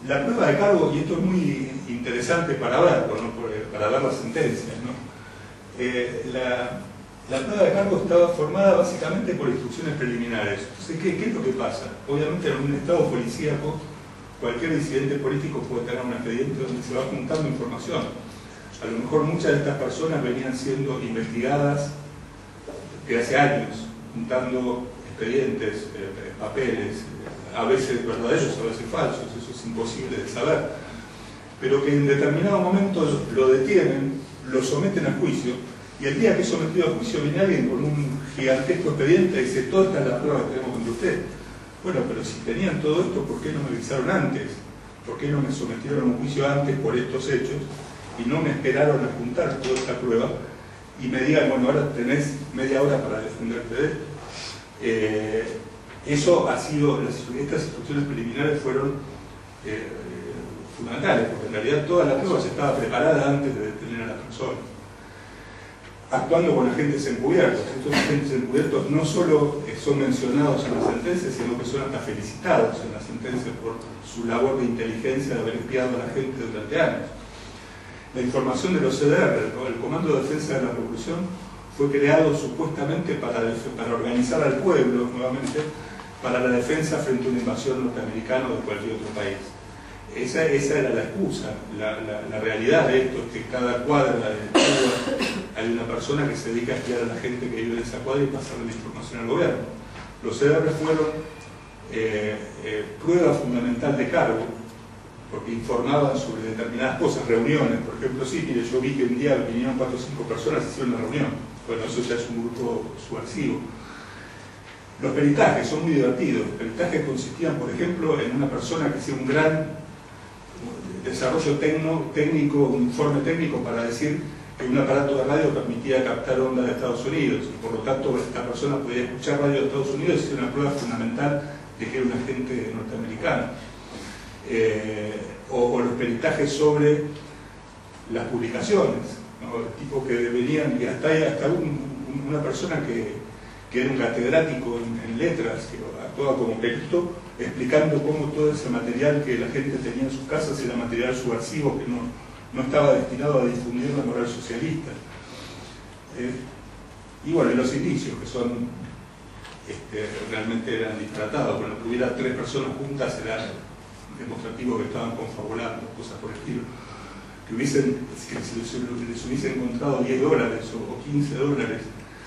La prueba de cargo, y esto es muy interesante para ver, para ver las sentencias, ¿no? La prueba de cargo estaba formada básicamente por instrucciones preliminares. Entonces, ¿qué es lo que pasa? Obviamente en un estado policíaco, cualquier disidente político puede tener un expediente donde se va juntando información. A lo mejor muchas de estas personas venían siendo investigadas desde hace años, juntando expedientes, papeles, a veces verdaderos, a veces falsos, eso es imposible de saber, pero que en determinado momento lo detienen, lo someten a juicio, y el día que es sometido a juicio viene alguien con un gigantesco expediente y dice: toda esta es la prueba que tenemos contra usted. Bueno, pero si tenían todo esto, ¿por qué no me avisaron antes? ¿Por qué no me sometieron a un juicio antes por estos hechos y no me esperaron a juntar toda esta prueba y me digan: bueno, ahora tenés media hora para defenderte de esto? Eso ha sido, estas instrucciones preliminares fueron fundamentales, porque en realidad toda la prueba se estaba preparada antes de detener a la persona. Actuando con agentes encubiertos. Estos agentes encubiertos no solo son mencionados en la sentencia, sino que son hasta felicitados en la sentencia por su labor de inteligencia de haber espiado a la gente durante años. La información de los CDR, ¿no? El Comando de Defensa de la Revolución, fue creado supuestamente para organizar al pueblo, nuevamente, para la defensa frente a una invasión norteamericana o de cualquier otro país. Esa era la excusa. La realidad de esto es que cada cuadra de Cuba hay una persona que se dedica a espiar a la gente que vive en esa cuadra y pasarle la información al gobierno. Los CDR fueron prueba fundamental de cargo, porque informaban sobre determinadas cosas, reuniones, por ejemplo. Sí, mire, yo vi que un día vinieron 4 o 5 personas y hicieron una reunión. Bueno, eso ya es un grupo subversivo. Los peritajes son muy divertidos. Los peritajes consistían, por ejemplo, en una persona que hacía un gran desarrollo técnico, un informe técnico para decir que un aparato de radio permitía captar onda de Estados Unidos, y por lo tanto esta persona podía escuchar radio de Estados Unidos y era una prueba fundamental de que era un agente norteamericano. O los peritajes sobre las publicaciones, ¿no? El tipo que venían, y hasta una persona que era un catedrático en letras, que actuaba como perito, explicando cómo todo ese material que la gente tenía en sus casas era material subversivo que no estaba destinado a difundir la moral socialista. Y bueno, y los indicios, que son realmente eran disparatados. Bueno, que hubiera 3 personas juntas era demostrativo que estaban confabulando, cosas por el estilo. Que se les hubiese encontrado $10 o $15.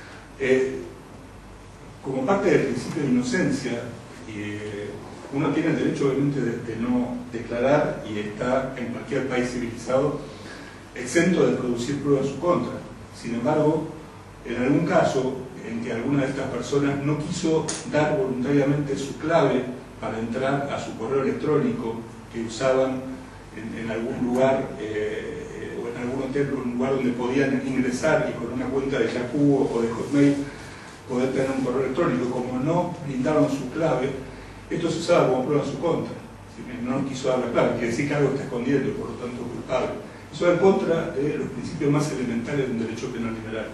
Como parte del principio de inocencia, uno tiene el derecho obviamente de no declarar, y está en cualquier país civilizado exento de producir pruebas en su contra. Sin embargo, en algún caso en que alguna de estas personas no quiso dar voluntariamente su clave para entrar a su correo electrónico que usaban en algún lugar o en algún hotel, un lugar donde podían ingresar y con una cuenta de Yahoo o de Hotmail poder tener un correo electrónico, como no brindaron su clave, esto se usaba como prueba en su contra. Si no quiso dar la clave, quiere decir que algo está escondiendo y por lo tanto es culpable. Eso va en contra de los principios más elementales de un derecho penal liberal.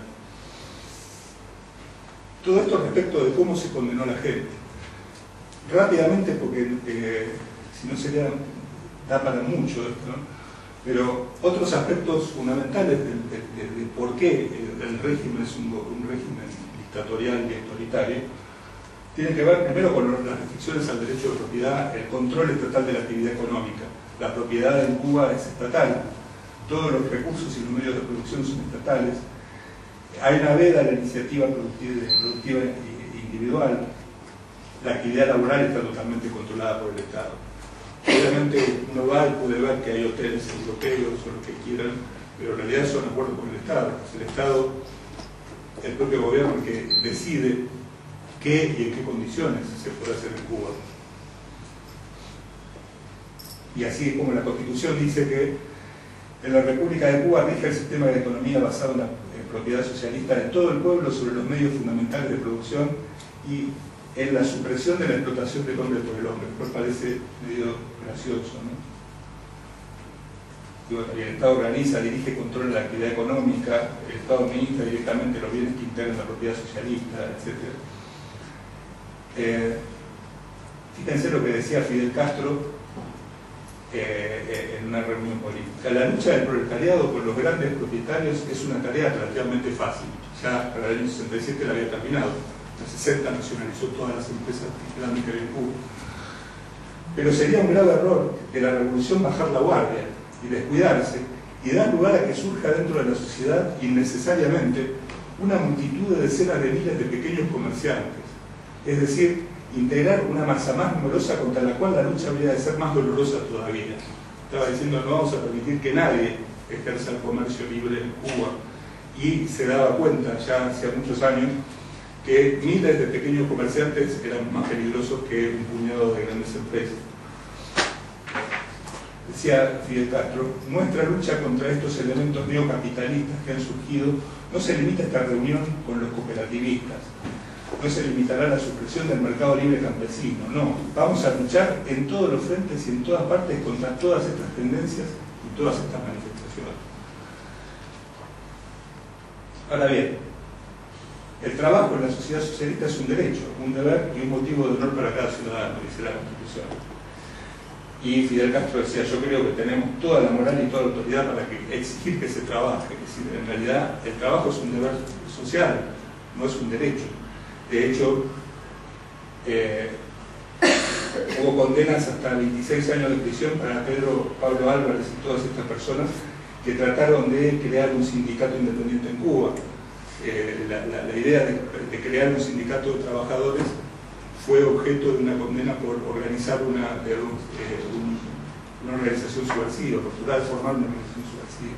Todo esto respecto de cómo se condenó a la gente. Rápidamente, porque si no sería, da para mucho esto, ¿no? Pero otros aspectos fundamentales de por qué el régimen es un régimen dictatorial y autoritario, tiene que ver primero con las restricciones al derecho de propiedad, el control estatal de la actividad económica. La propiedad en Cuba es estatal, todos los recursos y los medios de producción son estatales, hay una veda a la iniciativa productiva individual, la actividad laboral está totalmente controlada por el Estado. Obviamente uno va y puede ver que hay hoteles europeos o lo que quieran, pero en realidad son acuerdos con el Estado. Es el Estado, el propio gobierno, que decide qué y en qué condiciones se puede hacer en Cuba. Y así es como la Constitución dice que en la República de Cuba rige el sistema de economía basado en la propiedad socialista de todo el pueblo sobre los medios fundamentales de producción y en la supresión de la explotación del hombre por el hombre. Pues parece medio gracioso, ¿no? El Estado organiza, dirige, controla la actividad económica, el Estado administra directamente los bienes que integran la propiedad socialista, etc. Fíjense lo que decía Fidel Castro en una reunión política. La lucha del proletariado con los grandes propietarios es una tarea relativamente fácil. Ya para el año 67 la había terminado. En el 60 nacionalizó todas las empresas grandes que había en Cuba. Pero sería un grave error de la revolución bajar la guardia y descuidarse y dar lugar a que surja dentro de la sociedad innecesariamente una multitud de decenas de miles de pequeños comerciantes. Es decir, integrar una masa más numerosa contra la cual la lucha habría de ser más dolorosa todavía. Estaba diciendo, no vamos a permitir que nadie ejerza el comercio libre en Cuba. Y se daba cuenta ya hace muchos años que miles de pequeños comerciantes eran más peligrosos que un puñado de grandes empresas. Decía Fidel Castro, nuestra lucha contra estos elementos neocapitalistas que han surgido no se limita a esta reunión con los cooperativistas, no se limitará a la supresión del mercado libre campesino, no, vamos a luchar en todos los frentes y en todas partes contra todas estas tendencias y todas estas manifestaciones. Ahora bien, el trabajo en la sociedad socialista es un derecho, un deber y un motivo de honor para cada ciudadano, dice la Constitución. Y Fidel Castro decía, yo creo que tenemos toda la moral y toda la autoridad para exigir que se trabaje. Es decir, en realidad el trabajo es un deber social, no es un derecho. De hecho, hubo condenas hasta 26 años de prisión para Pablo Álvarez y todas estas personas que trataron de crear un sindicato independiente en Cuba. La idea de crear un sindicato de trabajadores fue objeto de una condena por organizar una organización subversiva, por tratar de formar una organización subversiva.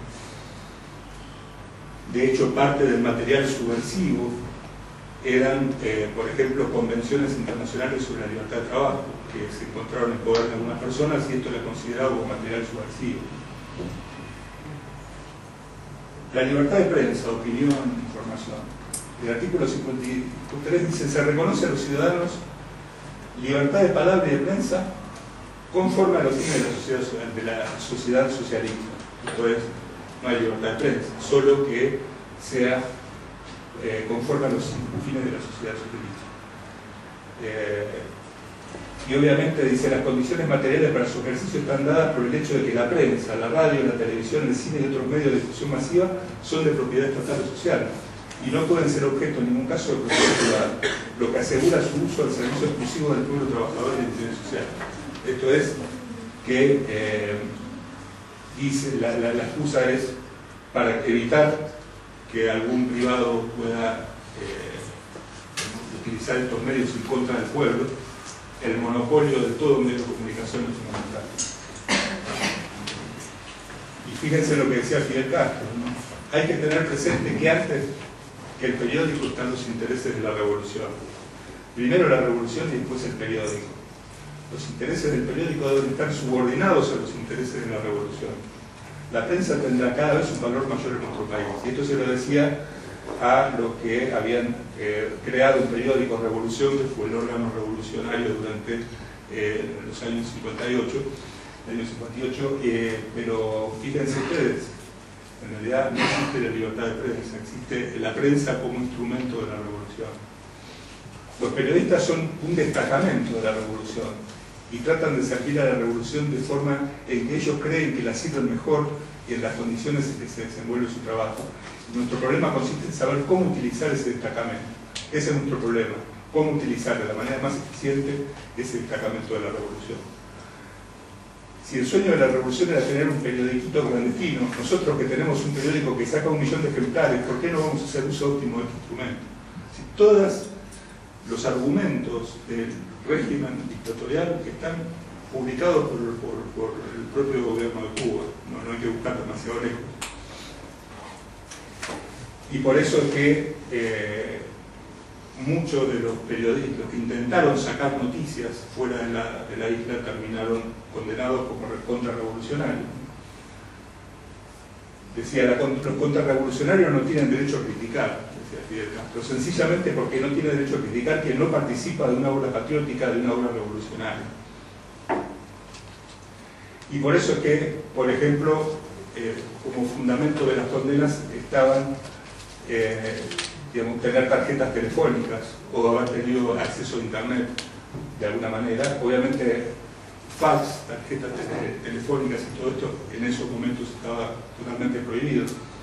De hecho, parte del material subversivo eran, por ejemplo, convenciones internacionales sobre la libertad de trabajo, que se encontraron en poder de algunas personas y esto era considerado como material subversivo. La libertad de prensa, opinión, información. El artículo 53 dice, se reconoce a los ciudadanos libertad de palabra y de prensa conforme a los fines de la sociedad socialista. Entonces, no hay libertad de prensa, solo que sea conforme a los fines de la sociedad socialista. Y obviamente dice, las condiciones materiales para su ejercicio están dadas por el hecho de que la prensa, la radio, la televisión, el cine y otros medios de difusión masiva son de propiedad estatal o social y no pueden ser objeto en ningún caso de propiedad privada, lo que asegura su uso al servicio exclusivo del pueblo trabajador y del interés social. Esto es que dice, la excusa es para evitar que algún privado pueda utilizar estos medios en contra del pueblo. El monopolio de todo medio de comunicación es fundamental. Y fíjense lo que decía Fidel Castro, ¿no? Hay que tener presente que antes que el periódico están los intereses de la revolución. Primero la revolución y después el periódico. Los intereses del periódico deben estar subordinados a los intereses de la revolución. La prensa tendrá cada vez un valor mayor en nuestro país. Y esto se lo decía a los que habían creado un periódico Revolución, que fue el órgano revolucionario durante los años 58, pero fíjense ustedes, en realidad no existe la libertad de prensa, existe la prensa como instrumento de la revolución. Los periodistas son un destacamento de la revolución y tratan de servir a la revolución de forma en que ellos creen que la sirven mejor y en las condiciones en que se desenvuelve su trabajo. Nuestro problema consiste en saber cómo utilizar ese destacamento. Ese es nuestro problema, cómo utilizar de la manera más eficiente ese destacamento de la revolución. Si el sueño de la revolución era tener un periodiquito clandestino, nosotros que tenemos un periódico que saca 1 millón de ejemplares, ¿por qué no vamos a hacer uso óptimo de este instrumento? Si todos los argumentos del régimen dictatorial que están publicados por el propio gobierno de Cuba, no hay que buscar demasiado lejos. Y por eso es que muchos de los periodistas que intentaron sacar noticias fuera de la isla terminaron condenados como contrarrevolucionarios. Decía, los contrarrevolucionarios no tienen derecho a criticar, decía Fidel Castro, sencillamente porque no tiene derecho a criticar quien no participa de una obra patriótica, de una obra revolucionaria. Y por eso es que, por ejemplo, como fundamento de las condenas estaban digamos, tener tarjetas telefónicas o haber tenido acceso a internet de alguna manera. Obviamente fax, tarjetas telefónicas y todo esto en esos momentos estaba totalmente prohibido.